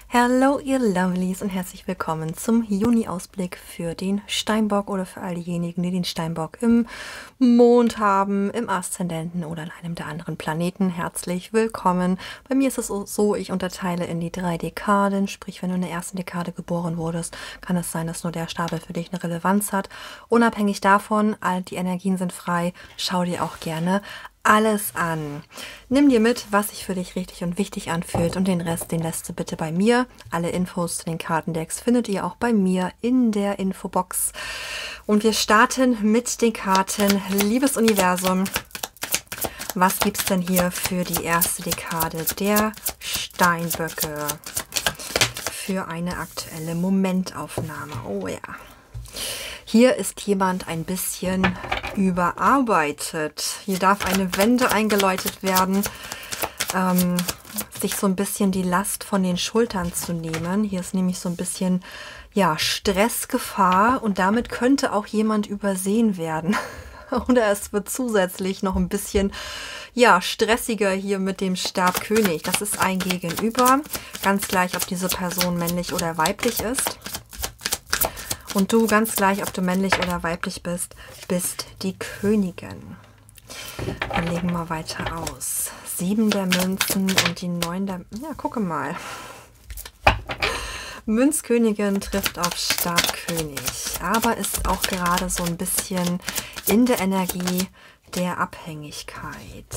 Hallo ihr Lovelies und herzlich willkommen zum Juni-Ausblick für den Steinbock oder für all diejenigen, die den Steinbock im Mond haben, im Aszendenten oder an einem der anderen Planeten. Herzlich willkommen. Bei mir ist es so, ich unterteile in die 3 Dekaden, sprich wenn du in der ersten Dekade geboren wurdest, kann es sein, dass nur der Stapel für dich eine Relevanz hat. Unabhängig davon, all die Energien sind frei, schau dir auch gerne alles an. Nimm dir mit, was sich für dich richtig und wichtig anfühlt und den Rest, den lässt du bitte bei mir. Alle Infos zu den Kartendecks findet ihr auch bei mir in der Infobox. Und wir starten mit den Karten. Liebes Universum, was gibt es denn hier für die erste Dekade der Steinböcke? Für eine aktuelle Momentaufnahme. Oh ja. Hier ist jemand ein bisschen überarbeitet. Hier darf eine Wende eingeläutet werden, sich so ein bisschen die Last von den Schultern zu nehmen. Hier ist nämlich so ein bisschen, ja, Stressgefahr und damit könnte auch jemand übersehen werden. Oder es wird zusätzlich noch ein bisschen, ja, stressiger hier mit dem Stabkönig. Das ist ein Gegenüber. Ganz gleich, ob diese Person männlich oder weiblich ist. Und du, ganz gleich, ob du männlich oder weiblich bist, bist die Königin. Wir legen mal weiter aus. 7 der Münzen und die 9 der... Ja, gucke mal. Münzkönigin trifft auf Stabkönig, aber ist auch gerade so ein bisschen in der Energie der Abhängigkeit.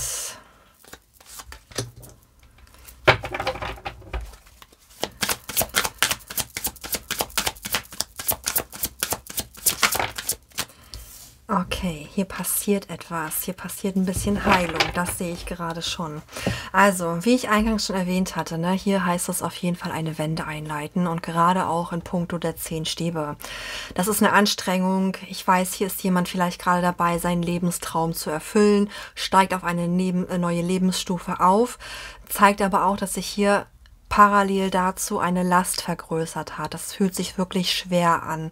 Okay, hier passiert etwas. Hier passiert ein bisschen Heilung. Das sehe ich gerade schon. Also, wie ich eingangs schon erwähnt hatte, ne, hier heißt es auf jeden Fall eine Wende einleiten und gerade auch in puncto der 10 Stäbe. Das ist eine Anstrengung. Ich weiß, hier ist jemand vielleicht gerade dabei, seinen Lebenstraum zu erfüllen, steigt auf eine neue Lebensstufe auf, zeigt aber auch, dass sich hier parallel dazu eine Last vergrößert hat. Das fühlt sich wirklich schwer an.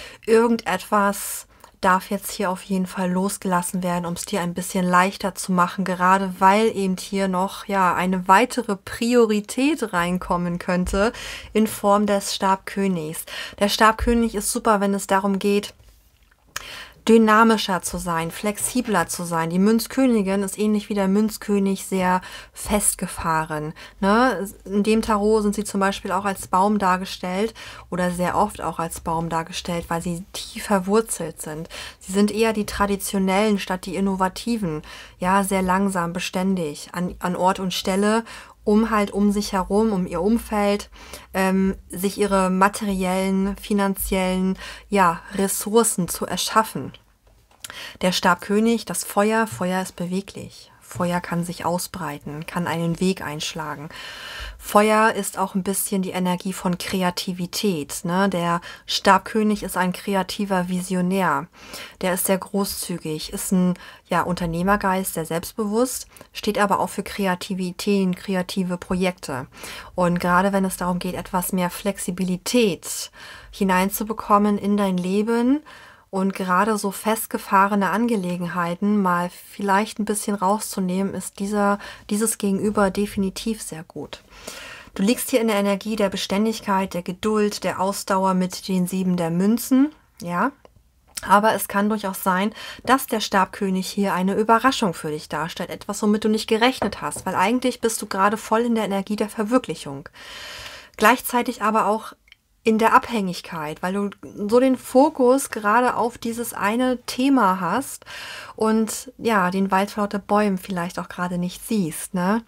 Irgendetwas darf jetzt hier auf jeden Fall losgelassen werden, um es dir ein bisschen leichter zu machen, gerade weil eben hier noch ja eine weitere Priorität reinkommen könnte in Form des Stabkönigs. Der Stabkönig ist super, wenn es darum geht, dynamischer zu sein, flexibler zu sein. Die Münzkönigin ist ähnlich wie der Münzkönig sehr festgefahren. Ne? In dem Tarot sind sie zum Beispiel auch als Baum dargestellt oder sehr oft auch als Baum dargestellt, weil sie tief verwurzelt sind. Sie sind eher die traditionellen statt die innovativen. Ja, sehr langsam, beständig, an Ort und Stelle, um halt um sich herum, um ihr Umfeld, sich ihre materiellen, finanziellen, ja, Ressourcen zu erschaffen. Der Stabkönig, das Feuer, Feuer ist beweglich. Feuer kann sich ausbreiten, kann einen Weg einschlagen. Feuer ist auch ein bisschen die Energie von Kreativität. Ne? Der Stabkönig ist ein kreativer Visionär. Der ist sehr großzügig, ist ein Unternehmergeist, sehr selbstbewusst, steht aber auch für Kreativität, kreative Projekte. Und gerade wenn es darum geht, etwas mehr Flexibilität hineinzubekommen in dein Leben, und gerade so festgefahrene Angelegenheiten mal vielleicht ein bisschen rauszunehmen, ist dieses Gegenüber definitiv sehr gut. Du liegst hier in der Energie der Beständigkeit, der Geduld, der Ausdauer mit den 7 der Münzen, ja. Aber es kann durchaus sein, dass der Stabkönig hier eine Überraschung für dich darstellt, etwas, womit du nicht gerechnet hast, weil eigentlich bist du gerade voll in der Energie der Verwirklichung. Gleichzeitig aber auch in der Abhängigkeit, weil du so den Fokus gerade auf dieses eine Thema hast und ja, den Wald vor lauter Bäumen vielleicht auch gerade nicht siehst. Ne?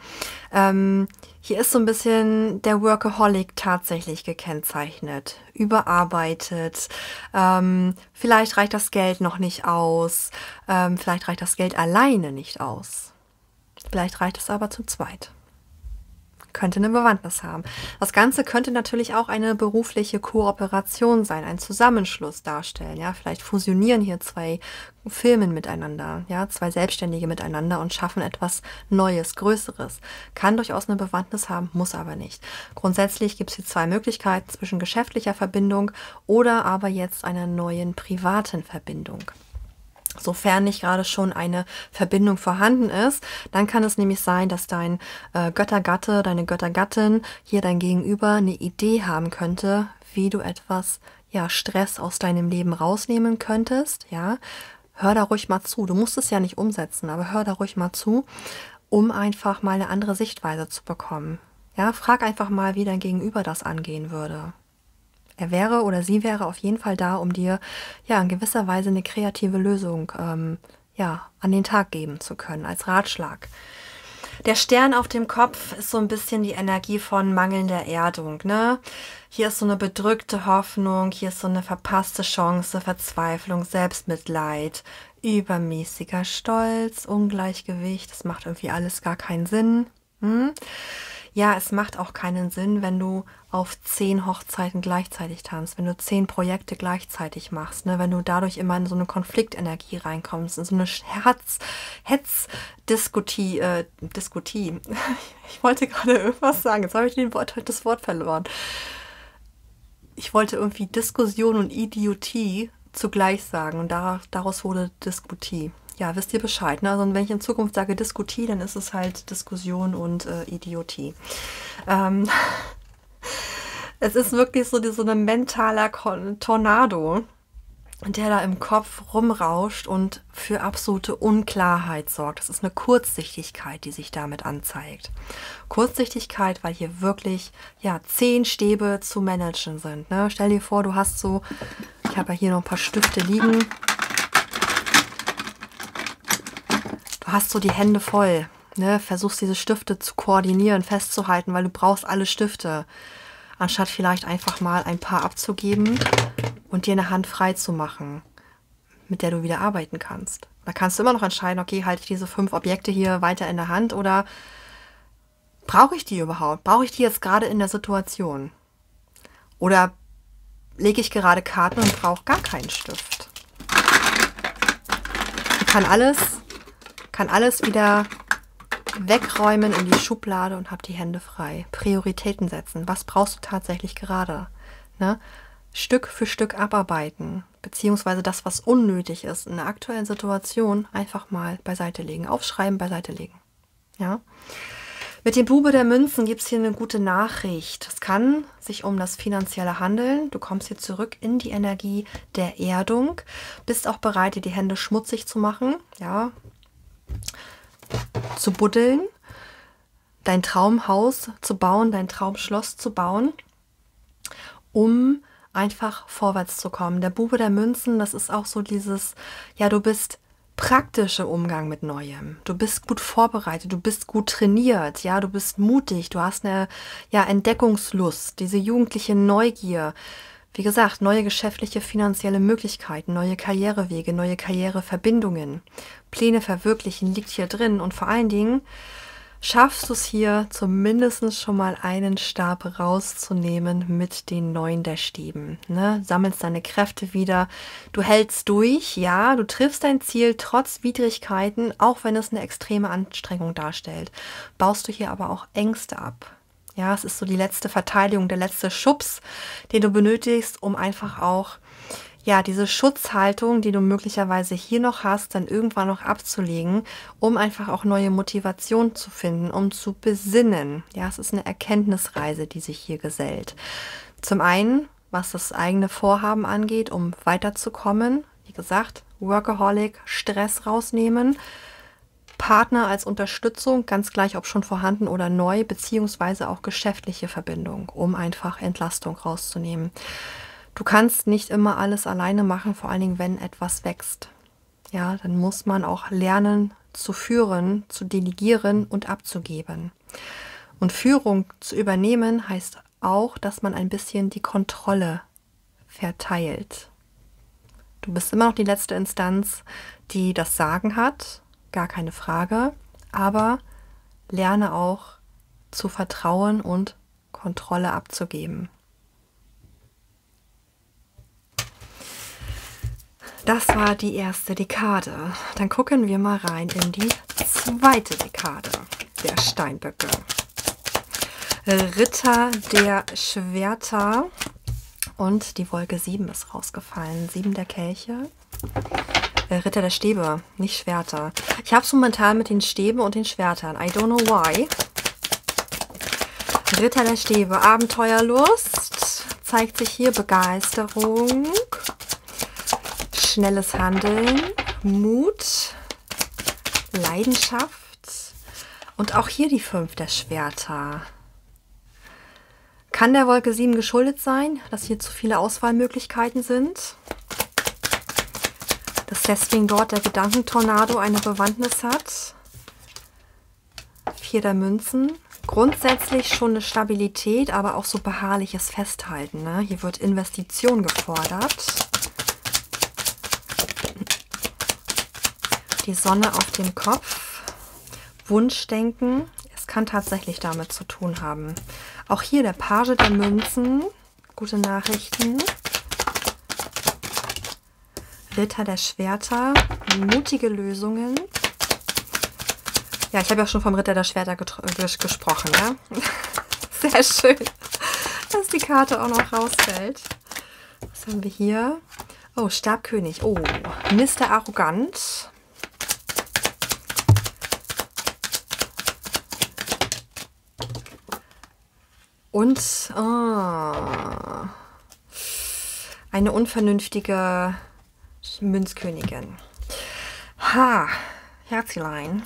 Hier ist so ein bisschen der Workaholic tatsächlich gekennzeichnet, überarbeitet, vielleicht reicht das Geld noch nicht aus, vielleicht reicht das Geld alleine nicht aus, vielleicht reicht es aber zu zweit. Könnte eine Bewandtnis haben. Das Ganze könnte natürlich auch eine berufliche Kooperation sein, ein Zusammenschluss darstellen. Ja, vielleicht fusionieren hier 2 Firmen miteinander, ja, 2 Selbstständige miteinander und schaffen etwas Neues, Größeres. Kann durchaus eine Bewandtnis haben, muss aber nicht. Grundsätzlich gibt es hier 2 Möglichkeiten zwischen geschäftlicher Verbindung oder aber jetzt einer neuen privaten Verbindung. Sofern nicht gerade schon eine Verbindung vorhanden ist, dann kann es nämlich sein, dass dein Göttergatte, deine Göttergattin, hier dein Gegenüber eine Idee haben könnte, wie du etwas, ja, Stress aus deinem Leben rausnehmen könntest, ja. Hör da ruhig mal zu. Du musst es ja nicht umsetzen, aber hör da ruhig mal zu, um einfach mal eine andere Sichtweise zu bekommen. Ja, frag einfach mal, wie dein Gegenüber das angehen würde. Er wäre oder sie wäre auf jeden Fall da, um dir ja in gewisser Weise eine kreative Lösung ja, an den Tag geben zu können, als Ratschlag. Der Stern auf dem Kopf ist so ein bisschen die Energie von mangelnder Erdung, ne? Hier ist so eine bedrückte Hoffnung, hier ist so eine verpasste Chance, Verzweiflung, Selbstmitleid, übermäßiger Stolz, Ungleichgewicht. Das macht irgendwie alles gar keinen Sinn. Hm? Ja, es macht auch keinen Sinn, wenn du auf 10 Hochzeiten gleichzeitig tanzt, wenn du 10 Projekte gleichzeitig machst, ne? Wenn du dadurch immer in so eine Konfliktenergie reinkommst, in so eine Hetz-Diskutie. Ich wollte gerade irgendwas sagen, jetzt habe ich das Wort verloren. Ich wollte irgendwie Diskussion und Idiotie zugleich sagen und daraus wurde Diskutie. Ja, wisst ihr Bescheid, ne? Also wenn ich in Zukunft sage Diskutie, dann ist es halt Diskussion und Idiotie. Es ist wirklich so ein mentaler Tornado, der da im Kopf rumrauscht und für absolute Unklarheit sorgt. Das ist eine Kurzsichtigkeit, die sich damit anzeigt. Kurzsichtigkeit, weil hier wirklich ja 10 Stäbe zu managen sind. Ne? Stell dir vor, du hast so, ich habe ja hier noch ein paar Stifte liegen. Du hast so die Hände voll. Ne? Versuchst diese Stifte zu koordinieren, festzuhalten, weil du brauchst alle Stifte. Anstatt vielleicht einfach mal ein paar abzugeben und dir eine Hand frei zu machen, mit der du wieder arbeiten kannst. Da kannst du immer noch entscheiden, okay, halte ich diese 5 Objekte hier weiter in der Hand oder brauche ich die überhaupt? Brauche ich die jetzt gerade in der Situation? Oder lege ich gerade Karten und brauche gar keinen Stift? Ich kann alles wieder wegräumen in die Schublade und habe die Hände frei. Prioritäten setzen. Was brauchst du tatsächlich gerade? Ne? Stück für Stück abarbeiten, beziehungsweise das, was unnötig ist, in der aktuellen Situation einfach mal beiseite legen. Aufschreiben, beiseite legen. Ja? Mit dem Bube der Münzen gibt es hier eine gute Nachricht. Es kann sich um das Finanzielle handeln. Du kommst hier zurück in die Energie der Erdung. Bist auch bereit, dir die Hände schmutzig zu machen. Ja, zu buddeln, dein Traumhaus zu bauen, dein Traumschloss zu bauen, um einfach vorwärts zu kommen. Der Bube der Münzen, das ist auch so dieses, ja, du bist praktisch im Umgang mit Neuem. Du bist gut vorbereitet, du bist gut trainiert, ja, du bist mutig, du hast eine ja, Entdeckungslust, diese jugendliche Neugier. Wie gesagt, neue geschäftliche, finanzielle Möglichkeiten, neue Karrierewege, neue Karriereverbindungen, Pläne verwirklichen liegt hier drin und vor allen Dingen schaffst du es hier zumindest schon mal einen Stab rauszunehmen mit den 9 der Stäben. Ne? Sammelst deine Kräfte wieder, du hältst durch, ja, du triffst dein Ziel trotz Widrigkeiten, auch wenn es eine extreme Anstrengung darstellt. Baust du hier aber auch Ängste ab. Ja, es ist so die letzte Verteidigung, der letzte Schubs, den du benötigst, um einfach auch, ja, diese Schutzhaltung, die du möglicherweise hier noch hast, dann irgendwann noch abzulegen, um einfach auch neue Motivation zu finden, um zu besinnen. Ja, es ist eine Erkenntnisreise, die sich hier gesellt. Zum einen, was das eigene Vorhaben angeht, um weiterzukommen. Wie gesagt, Workaholic, Stress rausnehmen. Partner als Unterstützung, ganz gleich ob schon vorhanden oder neu, beziehungsweise auch geschäftliche Verbindung, um einfach Entlastung rauszunehmen. Du kannst nicht immer alles alleine machen, vor allen Dingen, wenn etwas wächst. Ja, dann muss man auch lernen zu führen, zu delegieren und abzugeben. Und Führung zu übernehmen heißt auch, dass man ein bisschen die Kontrolle verteilt. Du bist immer noch die letzte Instanz, die das Sagen hat. Gar keine Frage, aber lerne auch zu vertrauen und Kontrolle abzugeben. Das war die erste Dekade. Dann gucken wir mal rein in die zweite Dekade der Steinböcke. Ritter der Schwerter und die Wolke 7 ist rausgefallen. 7 der Kelche. Ritter der Stäbe, nicht Schwerter. Ich habe es momentan mit den Stäben und den Schwertern. I don't know why. Ritter der Stäbe, Abenteuerlust. Zeigt sich hier Begeisterung. Schnelles Handeln. Mut. Leidenschaft. Und auch hier die 5 der Schwerter. Kann der Wolke 7 geschuldet sein, dass hier zu viele Auswahlmöglichkeiten sind? Dass deswegen dort der Gedankentornado eine Bewandtnis hat? 4 der Münzen. Grundsätzlich schon eine Stabilität, aber auch so beharrliches Festhalten. Ne? Hier wird Investition gefordert. Die Sonne auf dem Kopf. Wunschdenken. Es kann tatsächlich damit zu tun haben. Auch hier der Page der Münzen. Gute Nachrichten. Ritter der Schwerter. Mutige Lösungen. Ja, ich habe ja schon vom Ritter der Schwerter gesprochen. Ja? Sehr schön, dass die Karte auch noch rausfällt. Was haben wir hier? Oh, Stabkönig. Oh, Mr. Arrogant. Und eine unvernünftige Münzkönigin. Ha, Herzlein.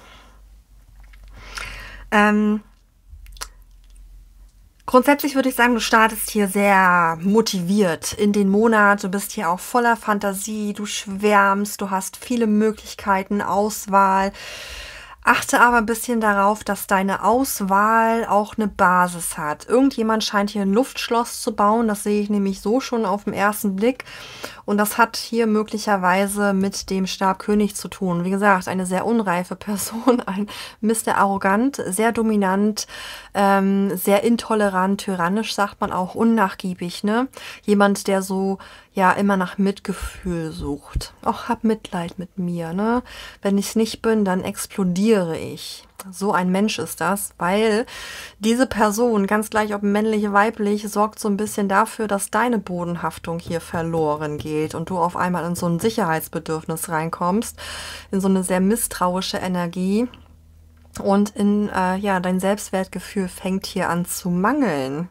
Grundsätzlich würde ich sagen, du startest hier sehr motiviert in den Monat. Du bist hier auch voller Fantasie, du schwärmst, du hast viele Möglichkeiten, Auswahl. Achte aber ein bisschen darauf, dass deine Auswahl auch eine Basis hat. Irgendjemand scheint hier ein Luftschloss zu bauen. Das sehe ich nämlich so schon auf den ersten Blick. Und das hat hier möglicherweise mit dem Stabkönig zu tun. Wie gesagt, eine sehr unreife Person, ein Mr. Arrogant, sehr dominant, sehr intolerant, tyrannisch, sagt man auch, unnachgiebig, ne? Jemand, der so ja immer nach Mitgefühl sucht. Auch hab Mitleid mit mir, ne? Wenn ich es nicht bin, dann explodiere ich. So ein Mensch ist das, weil diese Person, ganz gleich ob männlich, weiblich, sorgt so ein bisschen dafür, dass deine Bodenhaftung hier verloren geht und du auf einmal in so ein Sicherheitsbedürfnis reinkommst, in so eine sehr misstrauische Energie und in ja, dein Selbstwertgefühl fängt hier an zu mangeln.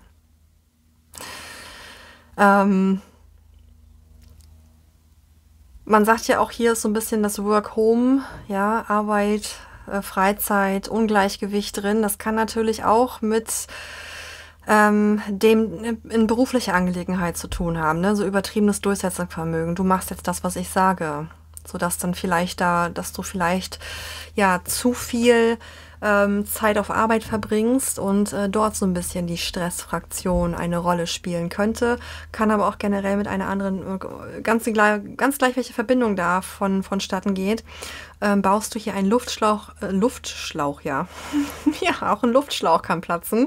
Man sagt ja auch, hier ist so ein bisschen das Work-Home, ja, Arbeit, Freizeit, Ungleichgewicht drin. Das kann natürlich auch mit dem in beruflicher Angelegenheit zu tun haben, ne? So übertriebenes Durchsetzungsvermögen. Du machst jetzt das, was ich sage, sodass dann vielleicht dass du vielleicht ja zu viel Zeit auf Arbeit verbringst und dort so ein bisschen die Stressfraktion eine Rolle spielen könnte, kann aber auch generell mit einer anderen, ganz gleich welche Verbindung da vonstatten geht, baust du hier einen Luftschlauch, ja. Ja, auch ein Luftschlauch kann platzen.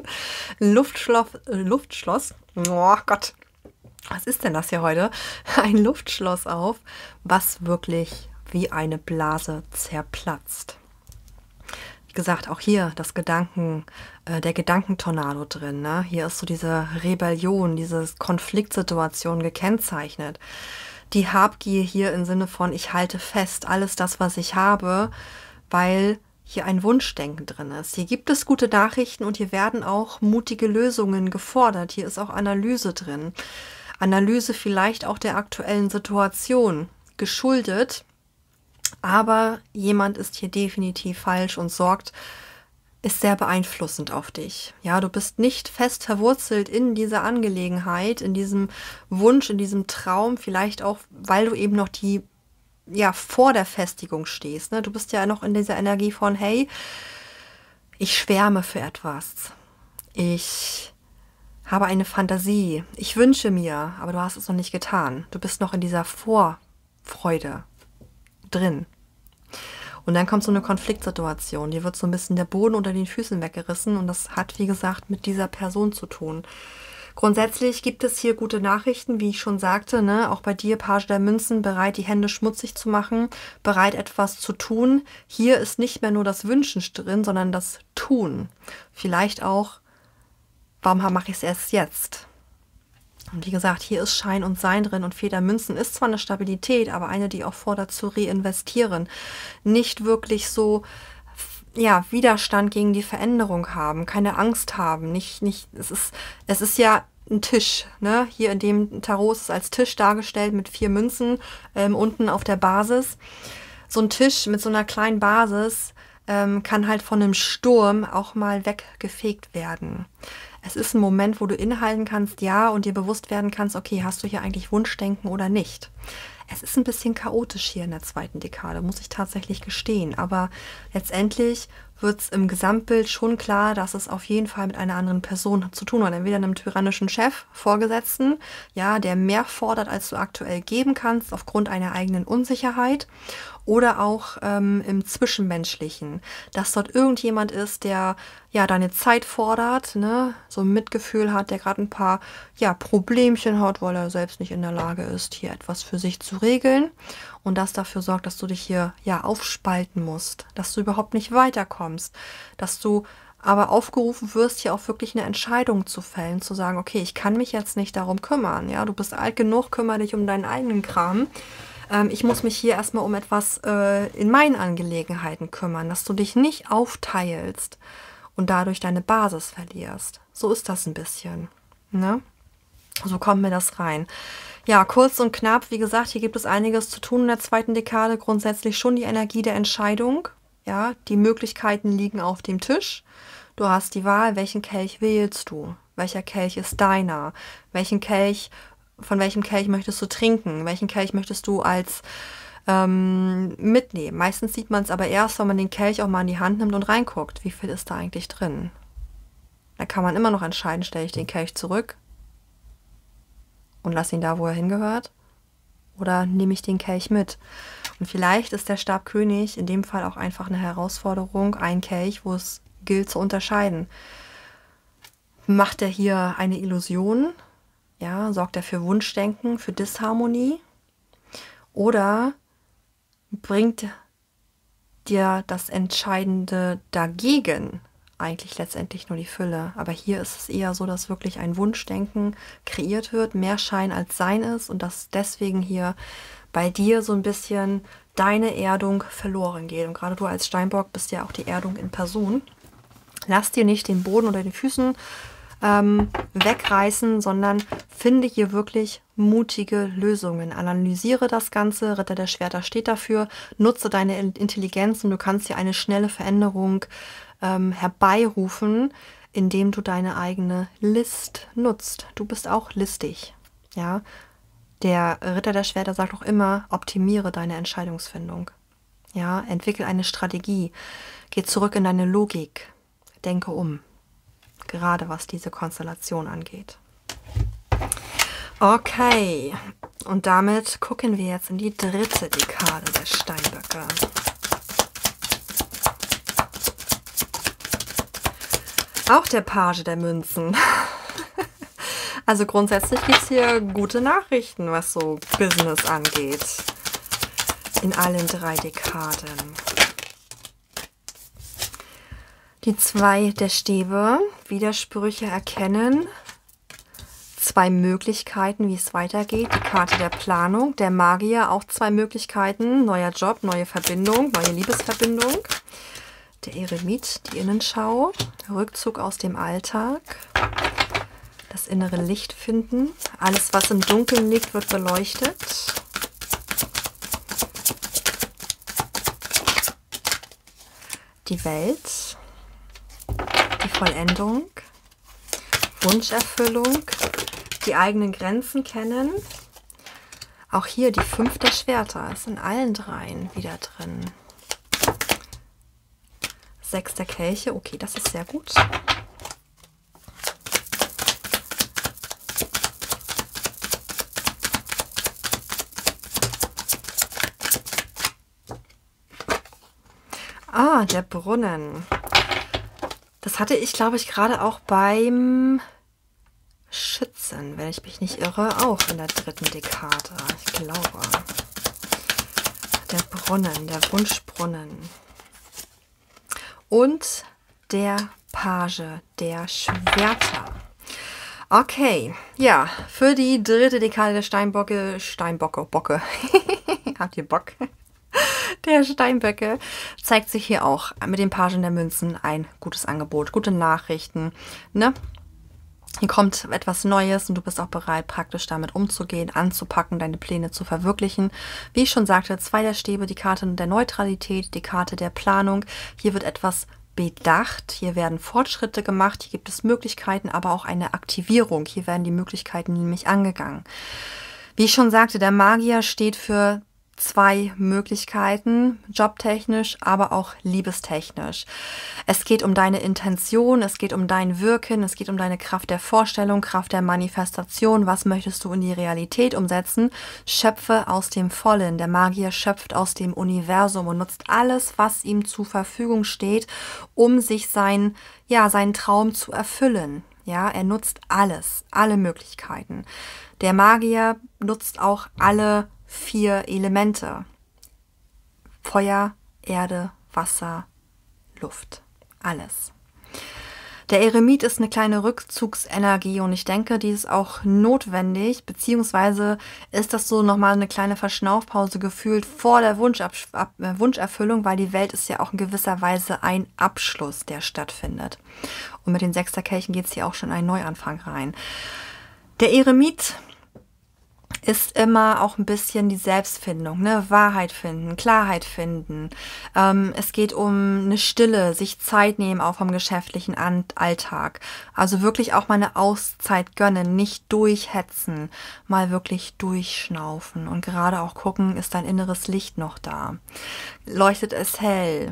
Luftschloss, oh Gott, was ist denn das hier heute? Ein Luftschloss auf, was wirklich wie eine Blase zerplatzt. Wie gesagt, auch hier der Gedankentornado drin. Ne? Hier ist so diese Rebellion, diese Konfliktsituation gekennzeichnet. Die Habgier hier im Sinne von, ich halte fest, alles das, was ich habe, weil hier ein Wunschdenken drin ist. Hier gibt es gute Nachrichten und hier werden auch mutige Lösungen gefordert. Hier ist auch Analyse drin. Analyse vielleicht auch der aktuellen Situation geschuldet. Aber jemand ist hier definitiv falsch und ist sehr beeinflussend auf dich. Ja, du bist nicht fest verwurzelt in dieser Angelegenheit, in diesem Wunsch, in diesem Traum, vielleicht auch, weil du eben noch vor der Festigung stehst. Ne? Du bist ja noch in dieser Energie von, hey, ich schwärme für etwas. Ich habe eine Fantasie. Ich wünsche mir, aber du hast es noch nicht getan. Du bist noch in dieser Vorfreude drin. Und dann kommt so eine Konfliktsituation. Dir wird so ein bisschen der Boden unter den Füßen weggerissen und das hat, wie gesagt, mit dieser Person zu tun. Grundsätzlich gibt es hier gute Nachrichten, wie ich schon sagte, ne? Auch bei dir, Page der Münzen, bereit, die Hände schmutzig zu machen, bereit, etwas zu tun. Hier ist nicht mehr nur das Wünschen drin, sondern das Tun. Vielleicht auch, warum mache ich es erst jetzt? Und wie gesagt, hier ist Schein und Sein drin und Federmünzen ist zwar eine Stabilität, aber eine, die auch fordert zu reinvestieren. Nicht wirklich so, ja, Widerstand gegen die Veränderung haben, keine Angst haben. Es ist ja ein Tisch, ne? Hier in dem Tarot ist es als Tisch dargestellt mit 4 Münzen unten auf der Basis. So ein Tisch mit so einer kleinen Basis kann halt von einem Sturm auch mal weggefegt werden. Es ist ein Moment, wo du innehalten kannst, ja, und dir bewusst werden kannst, okay, hast du hier eigentlich Wunschdenken oder nicht? Es ist ein bisschen chaotisch hier in der zweiten Dekade, muss ich tatsächlich gestehen. Aber letztendlich wird es im Gesamtbild schon klar, dass es auf jeden Fall mit einer anderen Person zu tun hat. Entweder einem tyrannischen Chef, Vorgesetzten, ja, der mehr fordert, als du aktuell geben kannst, aufgrund einer eigenen Unsicherheit. Oder auch im Zwischenmenschlichen, dass dort irgendjemand ist, der ja deine Zeit fordert, ne, so ein Mitgefühl hat, der gerade ein paar ja, Problemchen hat, weil er selbst nicht in der Lage ist, hier etwas für sich zu regeln. Und das dafür sorgt, dass du dich hier ja aufspalten musst, dass du überhaupt nicht weiterkommst, dass du aber aufgerufen wirst, hier auch wirklich eine Entscheidung zu fällen, zu sagen, okay, ich kann mich jetzt nicht darum kümmern, ja, du bist alt genug, kümmere dich um deinen eigenen Kram. Ich muss mich hier erstmal um etwas in meinen Angelegenheiten kümmern, dass du dich nicht aufteilst und dadurch deine Basis verlierst. So ist das ein bisschen, ne? So kommt mir das rein. Ja, kurz und knapp, wie gesagt, hier gibt es einiges zu tun in der zweiten Dekade. Grundsätzlich schon die Energie der Entscheidung. Ja, die Möglichkeiten liegen auf dem Tisch. Du hast die Wahl, welchen Kelch wählst du? Welcher Kelch ist deiner? Von welchem Kelch möchtest du trinken? Welchen Kelch möchtest du als mitnehmen? Meistens sieht man es aber erst, wenn man den Kelch auch mal in die Hand nimmt und reinguckt. Wie viel ist da eigentlich drin? Da kann man immer noch entscheiden, stelle ich den Kelch zurück und lasse ihn da, wo er hingehört, oder nehme ich den Kelch mit? Und vielleicht ist der Stabkönig in dem Fall auch einfach eine Herausforderung, ein Kelch, wo es gilt zu unterscheiden. Macht er hier eine Illusion? Ja, sorgt er für Wunschdenken, für Disharmonie? Oder bringt dir das Entscheidende dagegen eigentlich letztendlich nur die Fülle? Aber hier ist es eher so, dass wirklich ein Wunschdenken kreiert wird, mehr Schein als Sein ist und dass deswegen hier bei dir so ein bisschen deine Erdung verloren geht. Und gerade du als Steinbock bist ja auch die Erdung in Person. Lass dir nicht den Boden unter den Füßen wegreißen, sondern finde hier wirklich mutige Lösungen. Analysiere das Ganze, Ritter der Schwerter steht dafür, nutze deine Intelligenz und du kannst hier eine schnelle Veränderung herbeirufen, indem du deine eigene List nutzt. Du bist auch listig. Ja? Der Ritter der Schwerter sagt auch immer, optimiere deine Entscheidungsfindung. Ja? Entwickel eine Strategie. Geh zurück in deine Logik. Denke um. Gerade was diese Konstellation angeht. Okay, und damit gucken wir jetzt in die dritte Dekade der Steinböcke. Auch der Page der Münzen. Also grundsätzlich gibt es hier gute Nachrichten, was so Business angeht. In allen 3 Dekaden. Die 2 der Stäbe, Widersprüche erkennen, 2 Möglichkeiten, wie es weitergeht. Die Karte der Planung, der Magier, auch 2 Möglichkeiten, neuer Job, neue Verbindung, neue Liebesverbindung. Der Eremit, die Innenschau, Rückzug aus dem Alltag, das innere Licht finden. Alles, was im Dunkeln liegt, wird beleuchtet. Die Welt. Die Vollendung, Wunscherfüllung, die eigenen Grenzen kennen. Auch hier die 5 der Schwerter ist in allen 3 wieder drin. 6 der Kelche, okay, das ist sehr gut. Ah, der Brunnen. Das hatte ich, glaube ich, gerade auch beim Schützen, wenn ich mich nicht irre, auch in der 3. Dekade. Ich glaube. Der Brunnen, der Wunschbrunnen. Und der Page der Schwerter. Okay, ja, für die dritte Dekade der Bocke. Habt ihr Bock? Der Steinböcke zeigt sich hier auch mit den Pagen der Münzen ein gutes Angebot, gute Nachrichten, ne? Hier kommt etwas Neues und du bist auch bereit, praktisch damit umzugehen, anzupacken, deine Pläne zu verwirklichen. Wie ich schon sagte, 2 der Stäbe, die Karte der Neutralität, die Karte der Planung. Hier wird etwas bedacht, hier werden Fortschritte gemacht, hier gibt es Möglichkeiten, aber auch eine Aktivierung. Hier werden die Möglichkeiten nämlich angegangen. Wie ich schon sagte, der Magier steht für 2 Möglichkeiten, jobtechnisch, aber auch liebestechnisch. Es geht um deine Intention, es geht um dein Wirken, es geht um deine Kraft der Vorstellung, Kraft der Manifestation. Was möchtest du in die Realität umsetzen? Schöpfe aus dem Vollen. Der Magier schöpft aus dem Universum und nutzt alles, was ihm zur Verfügung steht, um sich seinen Traum zu erfüllen. Ja, er nutzt alles, alle Möglichkeiten. Der Magier nutzt auch alle 4 Elemente. Feuer, Erde, Wasser, Luft. Alles. Der Eremit ist eine kleine Rückzugsenergie und ich denke, die ist auch notwendig, beziehungsweise ist das so nochmal eine kleine Verschnaufpause gefühlt vor der Wunscherfüllung, weil die Welt ist ja auch in gewisser Weise ein Abschluss, der stattfindet. Und mit den Sechsterkelchen geht es hier auch schon einen Neuanfang rein. Der Eremit ist immer auch ein bisschen die Selbstfindung, ne? Wahrheit finden, Klarheit finden. Es geht um eine Stille, sich Zeit nehmen, auch vom geschäftlichen Alltag. Also wirklich auch mal eine Auszeit gönnen, nicht durchhetzen, mal wirklich durchschnaufen und gerade auch gucken, ist dein inneres Licht noch da? Leuchtet es hell?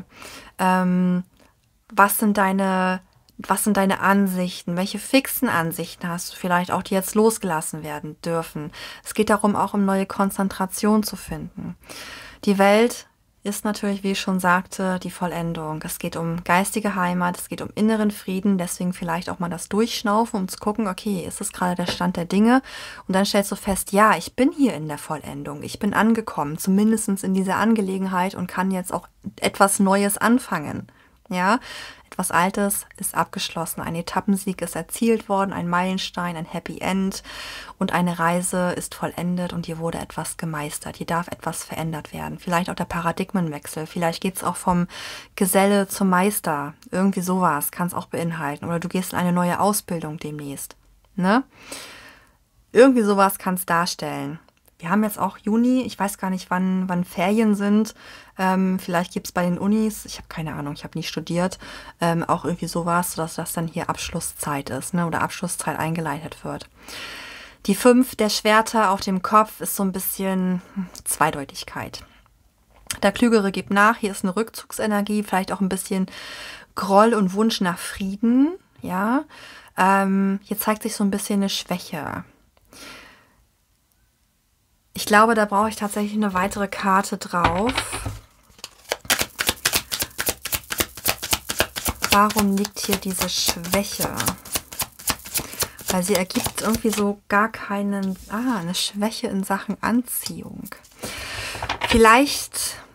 Was sind deine Ansichten? Welche fixen Ansichten hast du vielleicht auch, die jetzt losgelassen werden dürfen? Es geht darum, auch um neue Konzentration zu finden. Die Welt ist natürlich, wie ich schon sagte, die Vollendung. Es geht um geistige Heimat, es geht um inneren Frieden, deswegen vielleicht auch mal das Durchschnaufen, um zu gucken, okay, ist das gerade der Stand der Dinge? Und dann stellst du fest, ja, ich bin hier in der Vollendung, ich bin angekommen, zumindest in dieser Angelegenheit und kann jetzt auch etwas Neues anfangen. Ja, etwas Altes ist abgeschlossen, ein Etappensieg ist erzielt worden, ein Meilenstein, ein Happy End und eine Reise ist vollendet und hier wurde etwas gemeistert, hier darf etwas verändert werden. Vielleicht auch der Paradigmenwechsel, vielleicht geht es auch vom Geselle zum Meister, irgendwie sowas kann es auch beinhalten oder du gehst in eine neue Ausbildung demnächst, ne? Irgendwie sowas kann es darstellen. Wir haben jetzt auch Juni, ich weiß gar nicht, wann Ferien sind. Vielleicht gibt es bei den Unis, ich habe keine Ahnung, ich habe nie studiert, auch irgendwie sowas, sodass das dann hier Abschlusszeit ist, ne, oder Abschlusszeit eingeleitet wird. Die 5 der Schwerter auf dem Kopf ist so ein bisschen Zweideutigkeit. Der Klügere gibt nach, hier ist eine Rückzugsenergie, vielleicht auch ein bisschen Groll und Wunsch nach Frieden. Ja, hier zeigt sich so ein bisschen eine Schwäche. Ich glaube, da brauche ich tatsächlich eine weitere Karte drauf. Warum liegt hier diese Schwäche? Weil sie ergibt irgendwie so gar keinen... eine Schwäche in Sachen Anziehung. Vielleicht.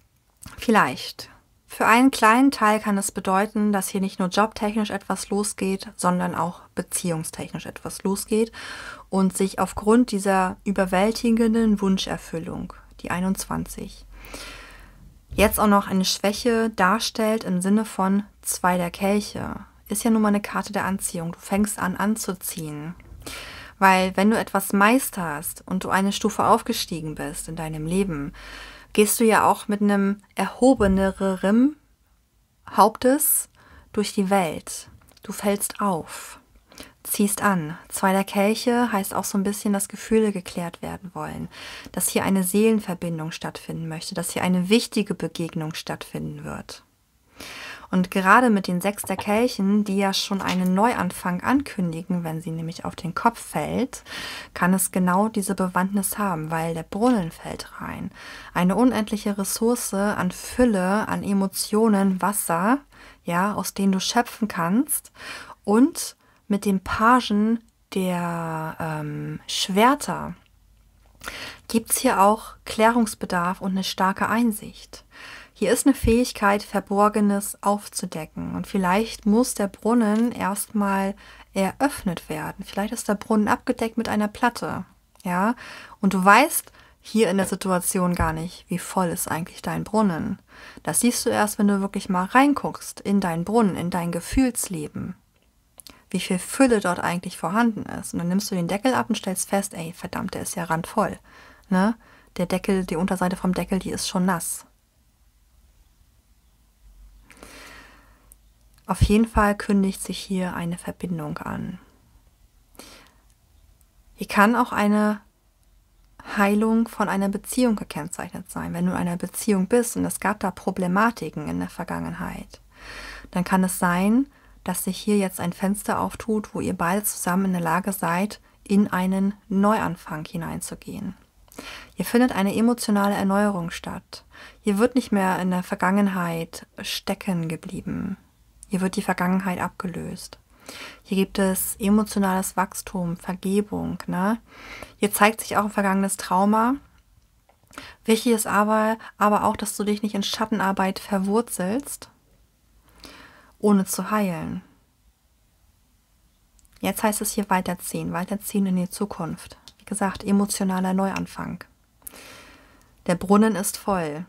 Für einen kleinen Teil kann es bedeuten, dass hier nicht nur jobtechnisch etwas losgeht, sondern auch beziehungstechnisch etwas losgeht und sich aufgrund dieser überwältigenden Wunscherfüllung, die 21, jetzt auch noch eine Schwäche darstellt im Sinne von 2 der Kelche. Ist ja nun mal eine Karte der Anziehung. Du fängst an anzuziehen. Weil wenn du etwas meisterst und du eine Stufe aufgestiegen bist in deinem Leben, gehst du ja auch mit einem erhobeneren Hauptes durch die Welt. Du fällst auf, ziehst an. 2 der Kelche heißt auch so ein bisschen, dass Gefühle geklärt werden wollen, dass hier eine Seelenverbindung stattfinden möchte, dass hier eine wichtige Begegnung stattfinden wird. Und gerade mit den 6 der Kelchen, die ja schon einen Neuanfang ankündigen, wenn sie nämlich auf den Kopf fällt, kann es genau diese Bewandtnis haben, weil der Brunnen fällt rein. Eine unendliche Ressource an Fülle, an Emotionen, Wasser, ja, aus denen du schöpfen kannst. Und mit dem Pagen der Schwerter gibt es hier auch Klärungsbedarf und eine starke Einsicht. Hier ist eine Fähigkeit, Verborgenes aufzudecken. Und vielleicht muss der Brunnen erstmal eröffnet werden. Vielleicht ist der Brunnen abgedeckt mit einer Platte. Ja, und du weißt hier in der Situation gar nicht, wie voll ist eigentlich dein Brunnen. Das siehst du erst, wenn du wirklich mal reinguckst in deinen Brunnen, in dein Gefühlsleben. Wie viel Fülle dort eigentlich vorhanden ist. Und dann nimmst du den Deckel ab und stellst fest, ey, verdammt, der ist ja randvoll. Ne? Der Deckel, die Unterseite vom Deckel, die ist schon nass. Auf jeden Fall kündigt sich hier eine Verbindung an. Hier kann auch eine Heilung von einer Beziehung gekennzeichnet sein. Wenn du in einer Beziehung bist und es gab da Problematiken in der Vergangenheit, dann kann es sein, dass sich hier jetzt ein Fenster auftut, wo ihr beide zusammen in der Lage seid, in einen Neuanfang hineinzugehen. Hier findet eine emotionale Erneuerung statt. Hier wird nicht mehr in der Vergangenheit stecken geblieben. Hier wird die Vergangenheit abgelöst. Hier gibt es emotionales Wachstum, Vergebung. Ne? Hier zeigt sich auch ein vergangenes Trauma. Wichtig ist aber auch, dass du dich nicht in Schattenarbeit verwurzelst, ohne zu heilen. Jetzt heißt es hier weiterziehen in die Zukunft. Wie gesagt, emotionaler Neuanfang. Der Brunnen ist voll.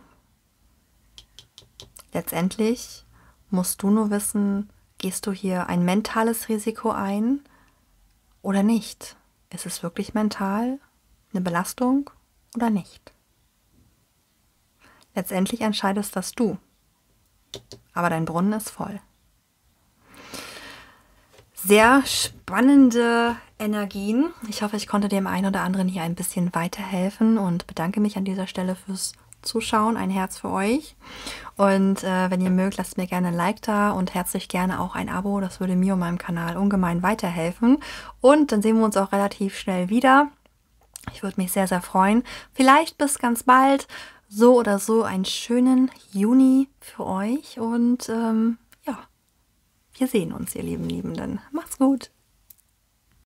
Letztendlich musst du nur wissen, gehst du hier ein mentales Risiko ein oder nicht? Ist es wirklich mental eine Belastung oder nicht? Letztendlich entscheidest das du. Aber dein Brunnen ist voll. Sehr spannende Energien. Ich hoffe, ich konnte dem einen oder anderen hier ein bisschen weiterhelfen und bedanke mich an dieser Stelle fürs Zuschauen. Ein Herz für euch. Und wenn ihr mögt, lasst mir gerne ein Like da und herzlich gerne auch ein Abo. Das würde mir und meinem Kanal ungemein weiterhelfen. Und dann sehen wir uns auch relativ schnell wieder. Ich würde mich sehr, sehr freuen. Vielleicht bis ganz bald. So oder so einen schönen Juni für euch. Und ja, wir sehen uns, ihr lieben Liebenden. Macht's gut.